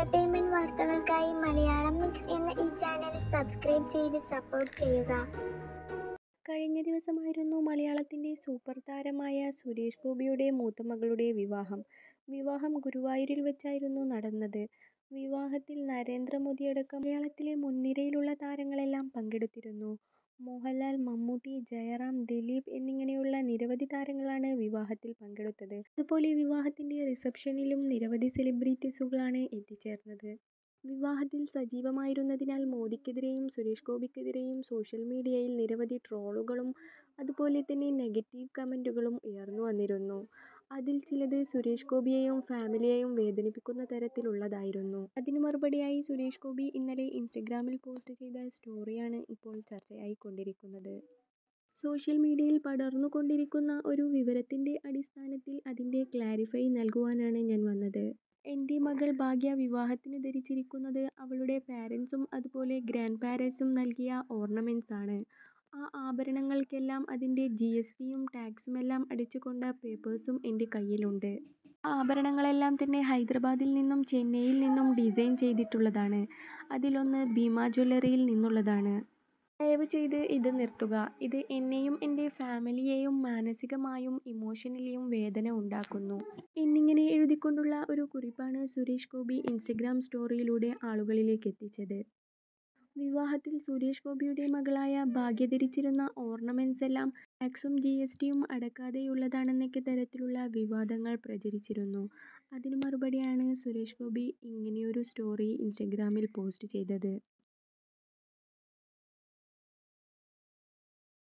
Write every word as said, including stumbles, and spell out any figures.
Entertainment വാർത്തകൾക്കായി Malayalam mix എന്ന ഈ ചാനൽ സബ്സ്ക്രൈബ് ചെയ്ത് സപ്പോർട്ട് ചെയ്യുക. കഴിഞ്ഞ ദിവസമായിരുന്നു മലയാളത്തിന്റെ സൂപ്പർ താരമായ സുരേഷ് ഗോപിയുടെ മൂത്ത മകളുടെ വിവാഹം. വിവാഹം ഗുരുവായൂരിൽ വെച്ചായിരുന്നു നടന്നത്. വിവാഹത്തിൽ നരേന്ദ്രമോദിയടക്കം മലയാളത്തിലെ മുൻനിരയിലുള്ള താരങ്ങളെല്ലാം പങ്കെടുത്തിരുന്നു. മോഹൻലാൽ, മമ്മൂട്ടി, ജയറാം, ദിലീപ് എന്നിങ്ങനെയുള്ള നിരവധി താരങ്ങളാണ് വിവാഹത്തിൽ പങ്കെടുത്തത്. അതുപോലെ വിവാഹത്തിന്റെ റിസപ്ഷനിലും നിരവധി സെലിബ്രിറ്റീസുകളാണ് എത്തിച്ചേർന്നത്. വിവാഹത്തിൽ സജീവമായിരുന്നതിനാൽ മോദിക്കെതിരെയും സുരേഷ് ഗോപിക്കെതിരെയും സോഷ്യൽ മീഡിയയിൽ നിരവധി ട്രോളുകളും അതുപോലെ തന്നെ നെഗറ്റീവ് കമന്റുകളും ഉയർന്നു വന്നിരുന്നു. അതിൽ ചിലത് സുരേഷ് ഗോപിയെയും ഫാമിലിയെയും വേദനിപ്പിക്കുന്ന തരത്തിലുള്ളതായിരുന്നു. അതിനു മറുപടിയായി സുരേഷ് ഗോപി ഇന്നലെ ഇൻസ്റ്റഗ്രാമിൽ പോസ്റ്റ് ചെയ്ത സ്റ്റോറിയാണ് ഇപ്പോൾ ചർച്ചയായിക്കൊണ്ടിരിക്കുന്നത്. സോഷ്യൽ മീഡിയയിൽ പടർന്നുകൊണ്ടിരിക്കുന്ന ഒരു വിവരത്തിന്റെ അടിസ്ഥാനത്തിൽ അതിന്റെ ക്ലാരിഫൈ നൽകുവാനാണ് ഞാൻ വന്നത്. എൻ്റെ മകൾ ഭാഗ്യ വിവാഹത്തിന് ധരിച്ചിരിക്കുന്നത് അവളുടെ പാരന്റ്സും അതുപോലെ ഗ്രാൻഡ് പാരന്റ്സും നൽകിയ ഓർണമെന്റ്സ് ആണ്. ആ ആഭരണങ്ങൾക്കെല്ലാം അതിൻ്റെ ജി എസ് ടിയും ടാക്സുമെല്ലാം അടിച്ചുകൊണ്ട പേപ്പേഴ്സും എൻ്റെ കയ്യിലുണ്ട്. ആ ആഭരണങ്ങളെല്ലാം തന്നെ ഹൈദരാബാദിൽ നിന്നും ചെന്നൈയിൽ നിന്നും ഡിസൈൻ ചെയ്തിട്ടുള്ളതാണ്. അതിലൊന്ന് ഭീമ ജ്വല്ലറിയിൽ നിന്നുള്ളതാണ്. ദയവ് ചെയ്ത് ഇത് നിർത്തുക. ഇത് എന്നെയും എൻ്റെ ഫാമിലിയെയും മാനസികമായും ഇമോഷണലിയും വേദന ഉണ്ടാക്കുന്നു എന്നിങ്ങനെ എഴുതിക്കൊണ്ടുള്ള ഒരു കുറിപ്പാണ് സുരേഷ് ഗോപി ഇൻസ്റ്റഗ്രാം സ്റ്റോറിയിലൂടെ ആളുകളിലേക്ക് എത്തിച്ചത്. വിവാഹത്തിൽ സുരേഷ് ഗോപിയുടെ മകളായ ഭാഗ്യ ധരിച്ചിരുന്ന ഓർണമെന്റ്സ് എല്ലാം ടാക്സും ജി എസ് ടിയും അടക്കാതെയുള്ളതാണെന്നൊക്കെ തരത്തിലുള്ള വിവാദങ്ങൾ പ്രചരിച്ചിരുന്നു. അതിനു മറുപടിയാണ് സുരേഷ് ഗോപി ഇങ്ങനെയൊരു സ്റ്റോറി ഇൻസ്റ്റഗ്രാമിൽ പോസ്റ്റ് ചെയ്തത്.